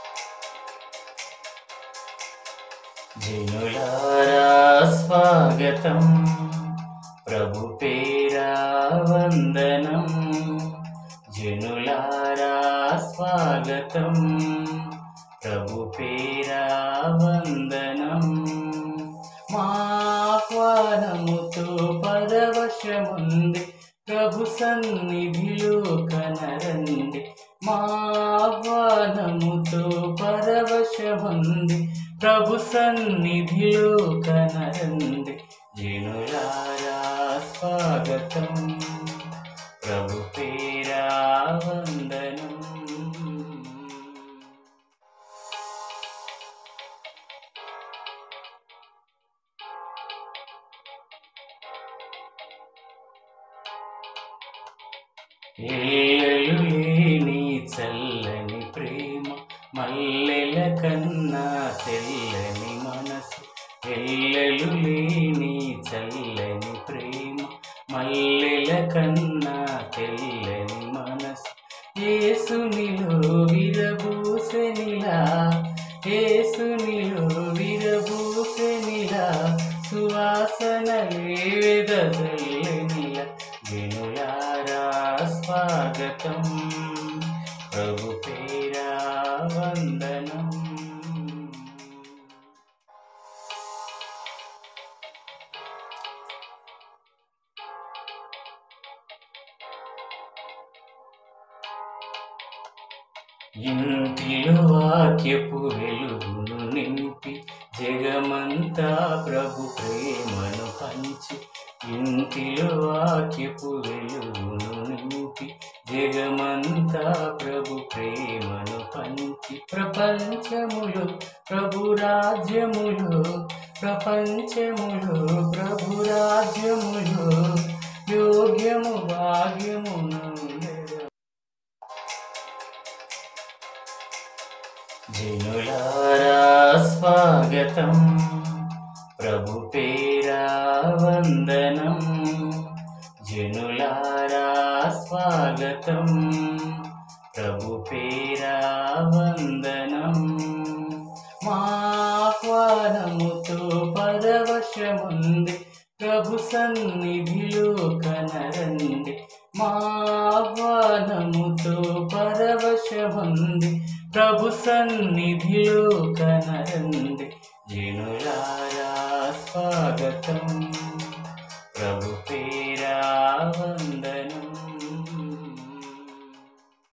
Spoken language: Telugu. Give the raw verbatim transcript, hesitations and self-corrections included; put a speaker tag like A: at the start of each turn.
A: జనులారా స్వాగతం, ప్రభు పేరా వందనం. జనులారా స్వాగతం, ప్రభు పేరా వందనం. మా ఆహ్వానముతో పరవశముంది, ప్రభు సన్నిధిలో కనరండి. మా ఆహ్వానముతో పరవశముంది, ప్రభు సన్నిధిలో కనరండి. జనులారా స్వాగతం, ప్రభు పేరా వందనం. ఎల్లలు లేని చల్లని ప్రేమ, మల్లెల కన్నా తెల్లని మనసు. ఎల్లలు లేని చల్లని ప్రేమ, మల్లెల కన్నా తెల్లని మనసు. యేసునిలో విరబూసెనిలా, యేసునిలో విరబూసెనిలా, సువాసనలే వెదజల్లెనిలా. జనులారా స్వాగతం, ప్రభు పేరా వందనం. ఇంటిలో వాక్యపు వెలుగును నింపి, జగమంతా ప్రభు ప్రేమను పంచి. ఇంటిలో వాక్యపు వెలుగును నింపి, జగమంతా ప్రభు ప్రేమను పంచి. ప్రపంచములో ప్రభు రాజ్యములో, ప్రపంచములో ప్రభు రాజ్యములో, యోగ్యము భాగ్యమును. జనులారా స్వాగతం, ప్రభు పేరా వందనం. జనులారా స్వాగతం, ప్రభు పేరా వందనం. మా ఆహ్వానముతో పరవశముంది, ప్రభు సన్నిధిలో కనరండి. మా ఆహ్వానముతో పరవశముంది, ప్రభు సన్నిధిలో కనరండి. జనులారా స్వాగతం,